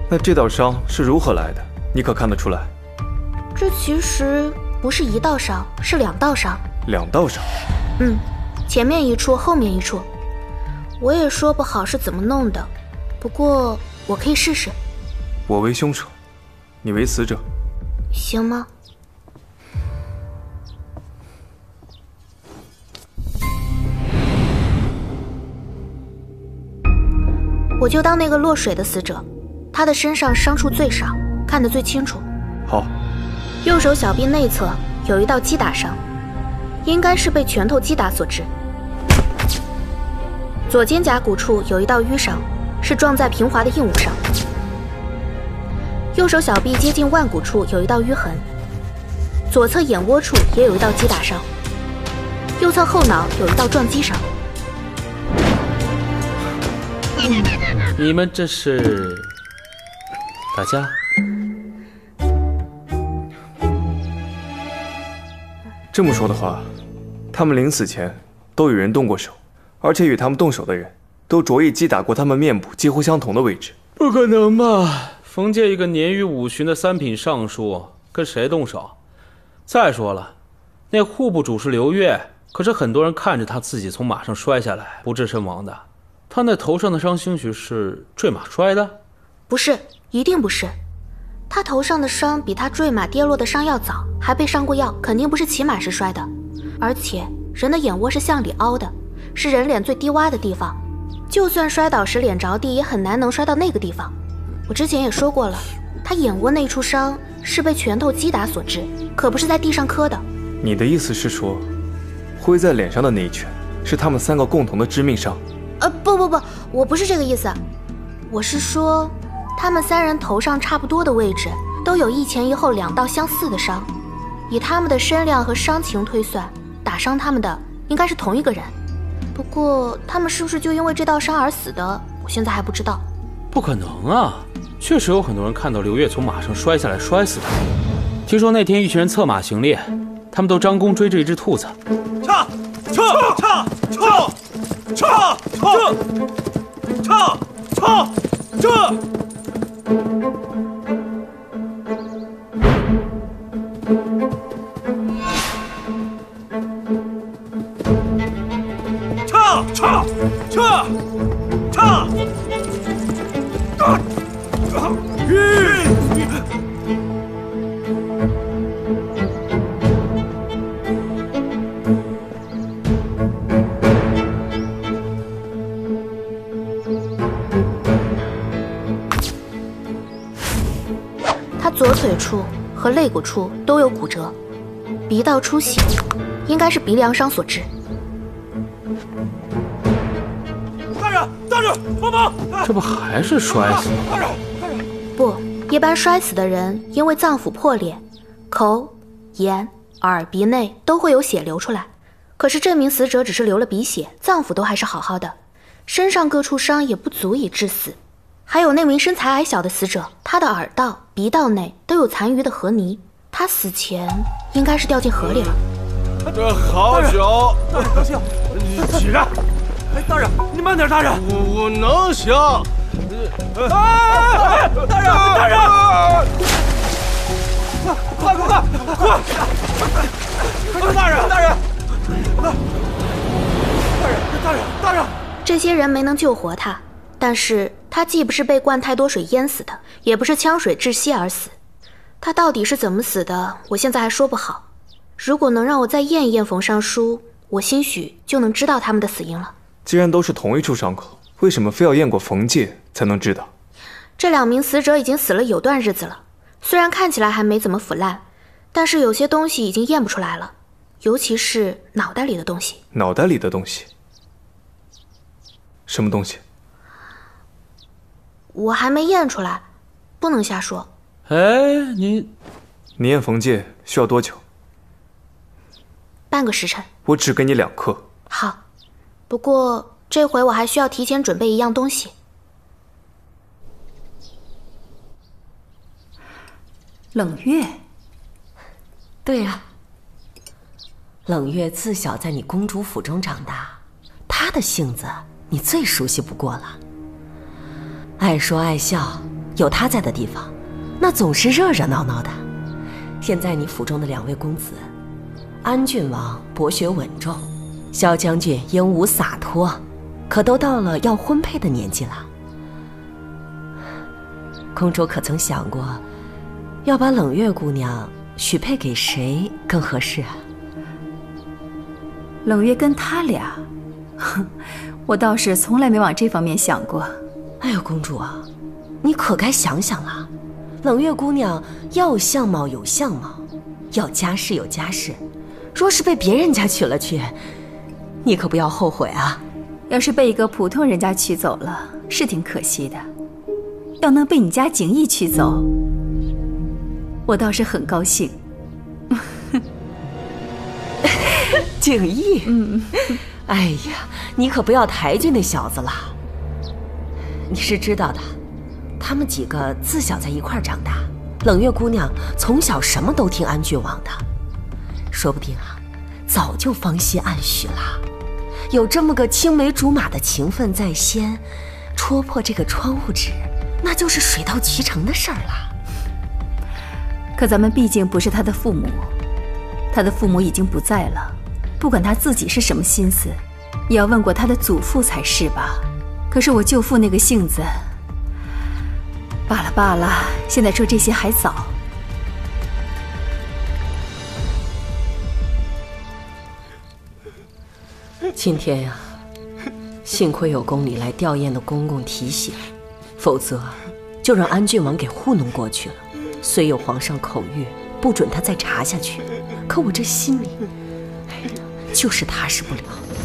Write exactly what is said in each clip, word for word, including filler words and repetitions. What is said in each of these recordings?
那这道伤是如何来的？你可看得出来？ 这其实不是一道伤，是两道伤。 两道伤？ 嗯，前面一处，后面一处。我也说不好是怎么弄的，不过我可以试试。 我为凶手，你为死者， 行吗？我就当那个落水的死者，他的身上伤处最少，看得最清楚。 好。 右手小臂内侧有一道击打伤，应该是被拳头击打所致。左肩胛骨处有一道淤伤，是撞在平滑的硬物上。右手小臂接近腕骨处有一道淤痕，左侧眼窝处也有一道击打伤，右侧后脑有一道撞击伤。 你们这是打架？ 这么说的话，他们临死前都与人动过手，而且与他们动手的人都着意击打过他们面部几乎相同的位置。 不可能吧？冯介一个年逾五旬的三品尚书，跟谁动手？再说了，那户部主事刘越，可是很多人看着他自己从马上摔下来不治身亡的。他那头上的伤兴许是坠马摔的？ 不是，一定不是。他头上的伤比他坠马跌落的伤要早，还被上过药，肯定不是骑马时摔的。而且人的眼窝是向里凹的，是人脸最低洼的地方，就算摔倒时脸着地，也很难能摔到那个地方。我之前也说过了，他眼窝那处伤是被拳头击打所致，可不是在地上磕的。 你的意思是说，挥在脸上的那一拳是他们三个共同的致命伤？ 呃，不不不，我不是这个意思，我是说，他们三人头上差不多的位置，都有一前一后两道相似的伤，以他们的身量和伤情推算，打伤他们的应该是同一个人。不过，他们是不是就因为这道伤而死的，我现在还不知道。 不可能啊！确实有很多人看到刘越从马上摔下来摔死的。听说那天一群人策马行猎，他们都张弓追着一只兔子。 撤！撤！撤！撤！撤！撤！撤！撤！撤！撤！撤！撤！撤！ 他左腿处和肋骨处都有骨折，鼻道出血，应该是鼻梁伤所致。 大人，大人，帮忙！ 这不还是摔死大人，大人， 不，一般摔死的人因为脏腑破裂，口、眼、耳、鼻内都会有血流出来。可是这名死者只是流了鼻血，脏腑都还是好好的，身上各处伤也不足以致死。还有那名身材矮小的死者，他的耳道、鼻道内都有残余的河泥，他死前应该是掉进河里了。 这好酒，大人高兴，你起来！哎，大人，你慢点，大人，我我能行。哎哎哎！大人，大人，快快快快快！快大人，大人，大人，大人，大人！ 这些人没能救活他，但是他既不是被灌太多水淹死的，也不是枪水窒息而死。他到底是怎么死的，我现在还说不好。如果能让我再验一验冯尚书，我兴许就能知道他们的死因了。 既然都是同一处伤口，为什么非要验过冯介才能知道？ 这两名死者已经死了有段日子了，虽然看起来还没怎么腐烂，但是有些东西已经验不出来了，尤其是脑袋里的东西。 脑袋里的东西？什么东西？ 我还没验出来，不能瞎说。 哎，你你验冯介需要多久？ 半个时辰。 我只给你两克。 好，不过这回我还需要提前准备一样东西。 冷月。对啊，冷月自小在你公主府中长大，她的性子你最熟悉不过了。爱说爱笑， 有他在的地方，那总是热热闹闹的。现在你府中的两位公子，安郡王博学稳重，萧将军英武洒脱，可都到了要婚配的年纪了。公主可曾想过，要把冷月姑娘许配给谁更合适啊？ 冷月跟他俩，哼，我倒是从来没往这方面想过。 哎呦，公主啊，你可该想想了。冷月姑娘要相貌有相貌，要家世有家世，若是被别人家娶了去，你可不要后悔啊。 要是被一个普通人家娶走了，是挺可惜的。要能被你家景逸娶走，我倒是很高兴。 景逸，嗯，哎呀，你可不要抬举那小子了。你是知道的，他们几个自小在一块儿长大，冷月姑娘从小什么都听安郡王的，说不定啊，早就芳心暗许了。有这么个青梅竹马的情分在先，戳破这个窗户纸，那就是水到渠成的事儿了。 可咱们毕竟不是他的父母，他的父母已经不在了，不管他自己是什么心思，也要问过他的祖父才是吧。可是我舅父那个性子，罢了罢了，现在说这些还早。 今天呀，幸亏有宫里来吊唁的公公提醒，否则就让安郡王给糊弄过去了。虽有皇上口谕，不准他再查下去，可我这心里，哎，就是踏实不了。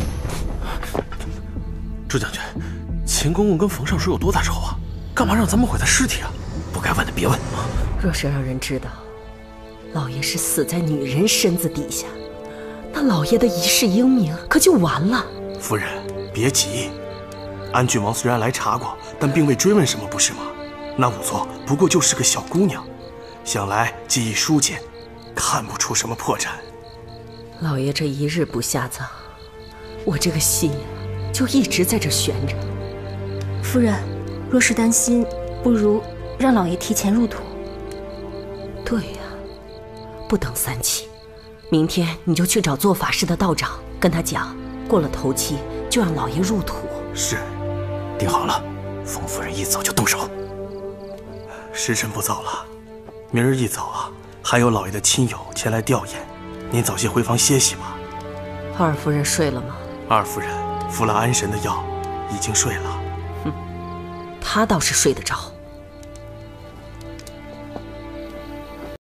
朱将军，秦公公跟冯尚书有多大仇啊？干嘛让咱们毁他尸体啊？不该问的别问。 若是让人知道，老爷是死在女人身子底下，那老爷的一世英名可就完了。 夫人，别急。安郡王虽然来查过，但并未追问什么，不是吗？那仵作不过就是个小姑娘，想来技艺疏简，看不出什么破绽。 老爷这一日不下葬，我这个心呀，就一直在这悬着。 夫人，若是担心，不如让老爷提前入土。 对呀，不等三七，明天你就去找做法事的道长，跟他讲，过了头七就让老爷入土。 是，定好了，冯夫人一早就动手。时辰不早了，明儿一早啊，还有老爷的亲友前来吊唁，您早些回房歇息吧。 二夫人睡了吗？ 二夫人服了安神的药，已经睡了。 哼，她倒是睡得着。